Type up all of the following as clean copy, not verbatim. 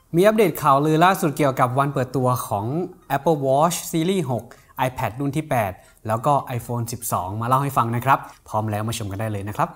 มีอัปเดตข่าวลือล่าสุดเกี่ยวกับวันเปิดตัวของ Apple Watch Series 6 iPad รุ่นที่ 8 แล้วก็ iPhone 12 มาเล่าให้ฟังนะครับพร้อมแล้วมาชมกันได้เลยนะครับ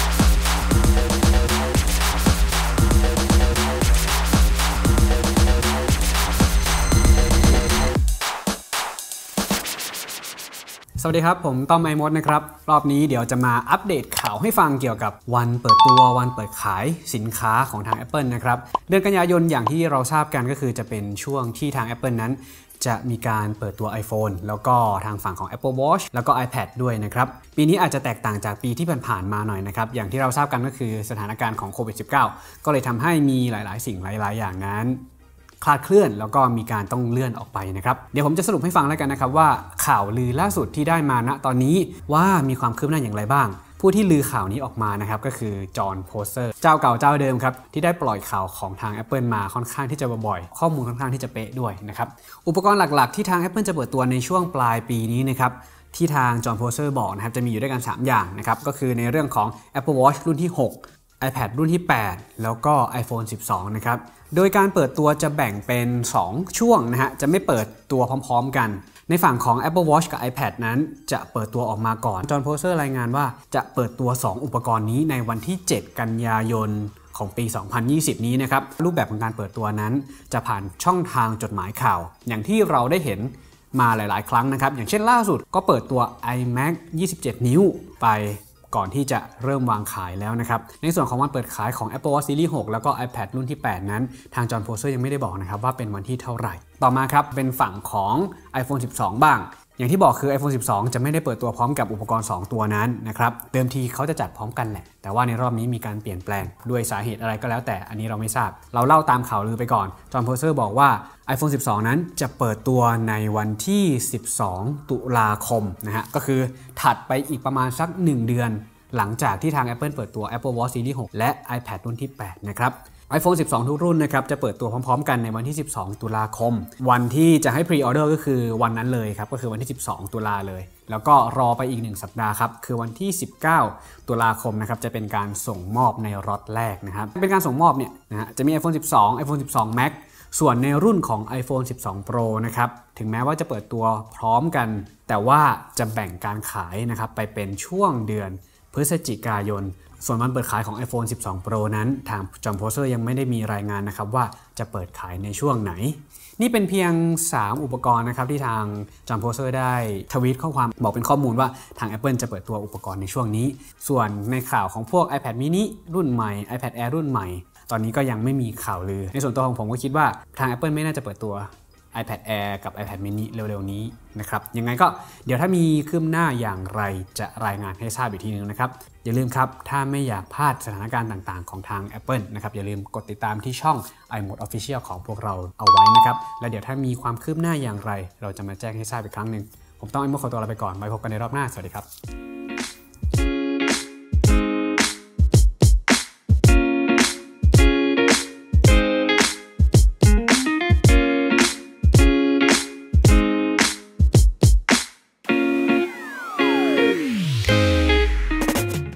สวัสดีครับผมต้อมไอมดนะครับรอบนี้เดี๋ยวจะมาอัปเดตข่าวให้ฟังเกี่ยวกับวันเปิดตัววันเปิดขายสินค้าของทาง Apple นะครับเดือนกันยายนอย่างที่เราทราบกันก็คือจะเป็นช่วงที่ทาง Apple นั้นจะมีการเปิดตัว iPhone แล้วก็ทางฝั่งของ Apple Watch แล้วก็ iPad ด้วยนะครับปีนี้อาจจะแตกต่างจากปีที่ผ่านๆมาหน่อยนะครับอย่างที่เราทราบกันก็คือสถานการณ์ของโควิด -19 ก็เลยทำให้มีหลายๆสิ่งหลายๆอย่างนั้นคลาดเคลื่อนแล้วก็มีการต้องเลื่อนออกไปนะครับเดี๋ยวผมจะสรุปให้ฟังแล้วกันนะครับว่าข่าวลือล่าสุดที่ได้มาณตอนนี้ว่ามีความคืบหน้าอย่างไรบ้างผู้ที่ลือข่าวนี้ออกมานะครับก็คือจอห์นโพเซอร์เจ้าเก่าเจ้าเดิมครับที่ได้ปล่อยข่าวของทาง Apple มาค่อนข้างที่จะบ่อยข้อมูลค่อนข้างที่จะเป๊ะด้วยนะครับอุปกรณ์หลักๆที่ทาง Apple จะเปิดตัวในช่วงปลายปีนี้นะครับที่ทางจอห์นโพเซอร์บอกนะครับจะมีอยู่ด้วยกัน3อย่างนะครับก็คือในเรื่องของ Apple Watch รุ่นที่6 iPad รุ่นที่ 8 แล้วก็ iPhone 12 นะครับโดยการเปิดตัวจะแบ่งเป็น2ช่วงนะฮะจะไม่เปิดตัวพร้อมๆกันในฝั่งของ Apple Watch กับ iPad นั้นจะเปิดตัวออกมาก่อนจอห์นโพเซอร์รายงานว่าจะเปิดตัว2อุปกรณ์นี้ในวันที่7กันยายนของปี 2020 นี้นะครับรูปแบบของการเปิดตัวนั้นจะผ่านช่องทางจดหมายข่าวอย่างที่เราได้เห็นมาหลายๆครั้งนะครับอย่างเช่นล่าสุดก็เปิดตัว iMac 27 นิ้วไปก่อนที่จะเริ่มวางขายแล้วนะครับในส่วนของวันเปิดขายของ Apple Watch Series 6 แล้วก็ iPad รุ่นที่ 8 นั้นทางจอห์นโพเซอร์ยังไม่ได้บอกนะครับว่าเป็นวันที่เท่าไหร่ต่อมาครับเป็นฝั่งของ iPhone 12 บ้างอย่างที่บอกคือ iPhone 12 จะไม่ได้เปิดตัวพร้อมกับอุปกรณ์2ตัวนั้นนะครับเดิมทีเขาจะจัดพร้อมกันแหละแต่ว่าในรอบนี้มีการเปลี่ยนแปลงด้วยสาเหตุอะไรก็แล้วแต่อันนี้เราไม่ทราบเราเล่าตามข่าวลือไปก่อนจอห์นโพเซอร์บอกว่า iPhone 12 นั้นจะเปิดตัวในวันที่12 ตุลาคมนะฮะก็คือถัดไปอีกประมาณสัก1เดือนหลังจากที่ทาง Apple เปิดตัว Apple Watch Series 6 และ iPad รุ่นที่ 8 นะครับ iPhone 12 ทุกรุ่นนะครับจะเปิดตัวพร้อมๆกันในวันที่12 ตุลาคมวันที่จะให้พรีออเดอร์ก็คือวันนั้นเลยครับก็คือวันที่12 ตุลาเลยแล้วก็รอไปอีก1สัปดาห์ครับคือวันที่19 ตุลาคมนะครับจะเป็นการส่งมอบในล็อตแรกนะครับเป็นการส่งมอบเนี่ยนะฮะจะมี iPhone 12 iPhone 12 Max ส่วนในรุ่นของ iPhone 12 Pro นะครับถึงแม้ว่าจะเปิดตัวพร้อมกันแต่ว่าจะแบ่งการขายนะครับไปเป็นช่วงเดือนพฤศจิกายนส่วนวันเปิดขายของ iPhone 12 Pro นั้นทางจอห์นโพเซอร์ยังไม่ได้มีรายงานนะครับว่าจะเปิดขายในช่วงไหนนี่เป็นเพียง3อุปกรณ์นะครับที่ทางจอห์นโพเซอร์ได้ทวีตข้อความบอกเป็นข้อมูลว่าทาง Apple จะเปิดตัวอุปกรณ์ในช่วงนี้ส่วนในข่าวของพวก iPad mini รุ่นใหม่ iPad Air รุ่นใหม่ตอนนี้ก็ยังไม่มีข่าวลือในส่วนตัวของผมก็คิดว่าทาง Apple ไม่น่าจะเปิดตัวiPad Air กับ iPad mini เร็วๆนี้นะครับยังไงก็เดี๋ยวถ้ามีคืบหน้าอย่างไรจะรายงานให้ทราบอีกทีนึงนะครับอย่าลืมครับถ้าไม่อยากพลาดสถานการณ์ต่างๆของทาง Apple นะครับอย่าลืมกดติดตามที่ช่อง iMode Official ของพวกเราเอาไว้นะครับและเดี๋ยวถ้ามีความคืบหน้าอย่างไรเราจะมาแจ้งให้ทราบอีกครั้งหนึ่งผมต้องiModeขอตัวลาไปก่อนไว้พบกันในรอบหน้าสวัสดีครับ